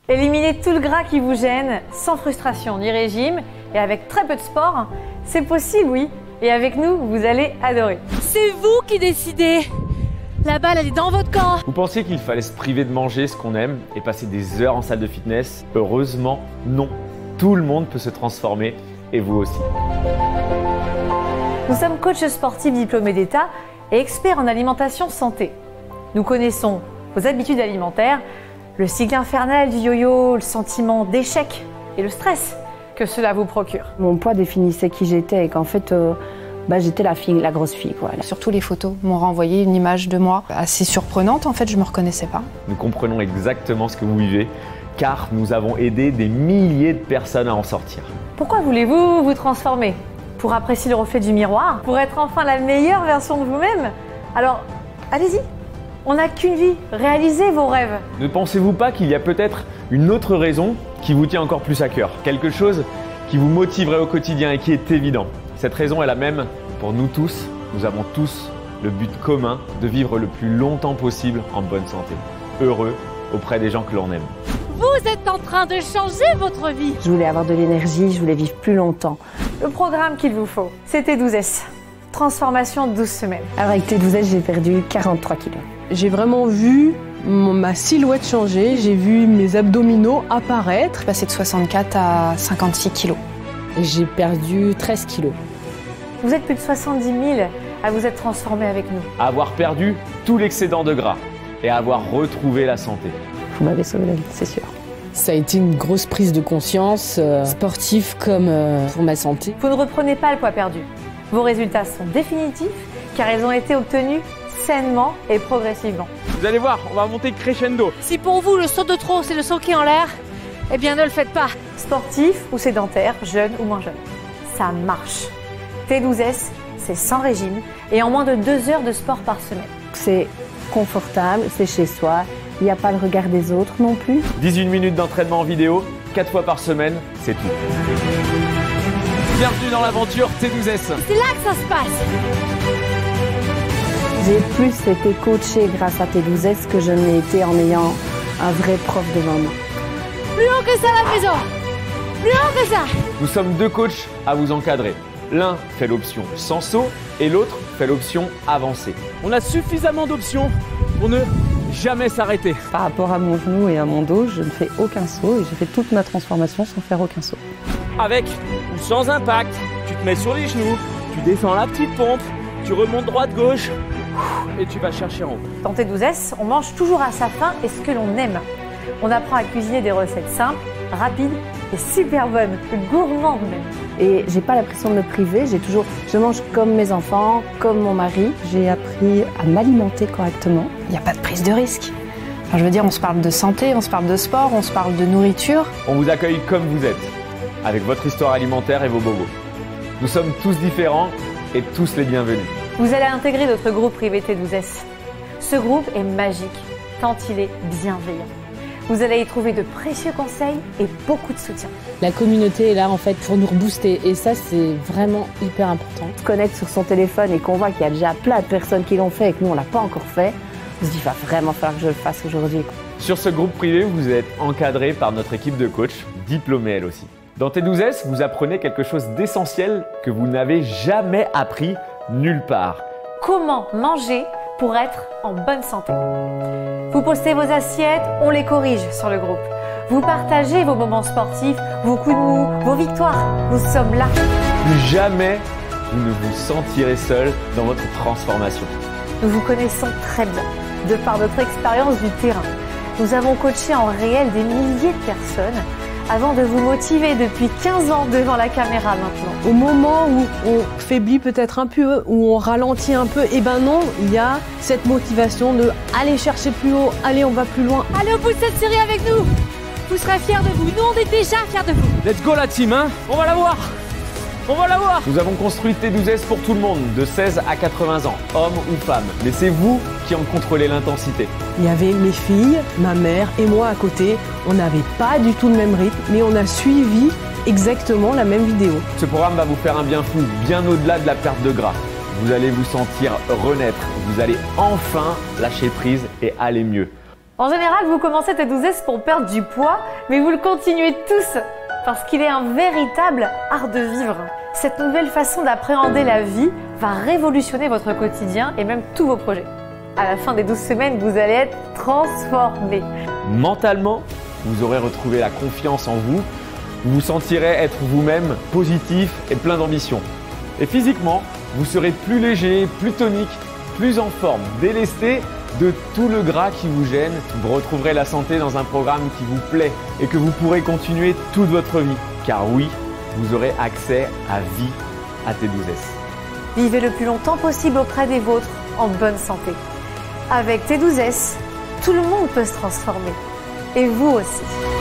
Éliminez tout le gras qui vous gêne, sans frustration ni régime, et avec très peu de sport, c'est possible, oui. Et avec nous, vous allez adorer. C'est vous qui décidez. La balle, elle est dans votre camp. Vous pensiez qu'il fallait se priver de manger ce qu'on aime et passer des heures en salle de fitness? Heureusement, non. Tout le monde peut se transformer, et vous aussi. Nous sommes coachs sportifs diplômés d'État et experts en alimentation santé. Nous connaissons vos habitudes alimentaires, le cycle infernal du yo-yo, le sentiment d'échec et le stress que cela vous procure. Mon poids définissait qui j'étais et qu'en fait, j'étais la grosse fille, quoi. Surtout les photos m'ont renvoyé une image de moi assez surprenante, en fait, je me reconnaissais pas. Nous comprenons exactement ce que vous vivez, car nous avons aidé des milliers de personnes à en sortir. Pourquoi voulez-vous vous transformer? Pour apprécier le reflet du miroir? Pour être enfin la meilleure version de vous-même? Alors, allez-y, on n'a qu'une vie, réalisez vos rêves. Ne pensez-vous pas qu'il y a peut-être une autre raison qui vous tient encore plus à cœur? Quelque chose qui vous motiverait au quotidien et qui est évident. Cette raison est la même pour nous tous. Nous avons tous le but commun de vivre le plus longtemps possible en bonne santé, heureux auprès des gens que l'on aime. Vous êtes en train de changer votre vie. Je voulais avoir de l'énergie, je voulais vivre plus longtemps. Le programme qu'il vous faut, c'est T12S. Transformation 12 semaines. Alors avec T12S, j'ai perdu 43 kilos. J'ai vraiment vu ma silhouette changer, j'ai vu mes abdominaux apparaître. Passé de 64 à 56 kilos. J'ai perdu 13 kilos. Vous êtes plus de 70 000 à vous être transformés avec nous. À avoir perdu tout l'excédent de gras et à avoir retrouvé la santé. Vous m'avez sauvé la vie, c'est sûr. Ça a été une grosse prise de conscience, sportive comme pour ma santé. Vous ne reprenez pas le poids perdu. Vos résultats sont définitifs car ils ont été obtenus sainement et progressivement. Vous allez voir, on va monter crescendo. Si pour vous le saut de trop c'est le saut qui est en l'air, eh bien ne le faites pas. Sportif ou sédentaire, jeune ou moins jeune, ça marche. T12S, c'est sans régime et en moins de 2 heures de sport par semaine. C'est confortable, c'est chez soi, il n'y a pas le regard des autres non plus. 18 minutes d'entraînement en vidéo, 4 fois par semaine, c'est tout. Bienvenue dans l'aventure T12S. C'est là que ça se passe. J'ai plus été coachée grâce à T12S que je ne l'ai été en ayant un vrai prof devant moi. Plus haut que ça à la maison. Plus haut que ça. Nous sommes 2 coachs à vous encadrer. L'un fait l'option sans saut et l'autre fait l'option avancée. On a suffisamment d'options pour ne jamais s'arrêter. Par rapport à mon genou et à mon dos, je ne fais aucun saut et j'ai fait toute ma transformation sans faire aucun saut. Avec ou sans impact, tu te mets sur les genoux, tu descends la petite pompe, tu remontes droite-gauche et tu vas chercher en haut. Dans T12S, on mange toujours à sa faim et ce que l'on aime. On apprend à cuisiner des recettes simples, rapides et super bonnes, gourmandes même. Et j'ai pas l'impression de me priver, je mange comme mes enfants, comme mon mari. J'ai appris à m'alimenter correctement. Il n'y a pas de prise de risque. Enfin, je veux dire, on se parle de santé, on se parle de sport, on se parle de nourriture. On vous accueille comme vous êtes, avec votre histoire alimentaire et vos bobos. Nous sommes tous différents et tous les bienvenus. Vous allez intégrer notre groupe privé T12S. Ce groupe est magique, tant il est bienveillant. Vous allez y trouver de précieux conseils et beaucoup de soutien. La communauté est là en fait pour nous rebooster et ça c'est vraiment hyper important. On se connecte sur son téléphone et qu'on voit qu'il y a déjà plein de personnes qui l'ont fait et que nous on l'a pas encore fait. On se dit il va vraiment falloir que je le fasse aujourd'hui. Sur ce groupe privé, vous êtes encadré par notre équipe de coachs, diplômée elle aussi. Dans T12S, vous apprenez quelque chose d'essentiel que vous n'avez jamais appris nulle part. Comment manger pour être en bonne santé? Vous postez vos assiettes, on les corrige sur le groupe. Vous partagez vos moments sportifs, vos coups de mou, vos victoires. Nous sommes là. Plus jamais vous ne vous sentirez seul dans votre transformation. Nous vous connaissons très bien, de par notre expérience du terrain. Nous avons coaché en réel des milliers de personnes avant de vous motiver depuis 15 ans devant la caméra maintenant. Au moment où on faiblit peut-être un peu, où on ralentit un peu, et ben non, il y a cette motivation de aller chercher plus haut, allez on va plus loin. Allez au bout de cette série avec nous. Vous serez fiers de vous, nous on est déjà fiers de vous. Let's go la team, hein. On va la voir. On va la voir. Nous avons construit T12S pour tout le monde, de 16 à 80 ans, hommes ou femmes. Mais c'est vous qui en contrôlez l'intensité. Il y avait mes filles, ma mère et moi à côté. On n'avait pas du tout le même rythme, mais on a suivi exactement la même vidéo. Ce programme va vous faire un bien fou, bien au-delà de la perte de gras. Vous allez vous sentir renaître. Vous allez enfin lâcher prise et aller mieux. En général, vous commencez T12S pour perdre du poids, mais vous le continuez tous parce qu'il est un véritable art de vivre. Cette nouvelle façon d'appréhender la vie va révolutionner votre quotidien et même tous vos projets. À la fin des 12 semaines, vous allez être transformé. Mentalement, vous aurez retrouvé la confiance en vous, vous vous sentirez être vous-même positif et plein d'ambition. Et physiquement, vous serez plus léger, plus tonique, plus en forme, délesté de tout le gras qui vous gêne. Vous retrouverez la santé dans un programme qui vous plaît et que vous pourrez continuer toute votre vie. Car oui, vous aurez accès à vie à T12S. Vivez le plus longtemps possible auprès des vôtres en bonne santé. Avec T12S, tout le monde peut se transformer. Et vous aussi.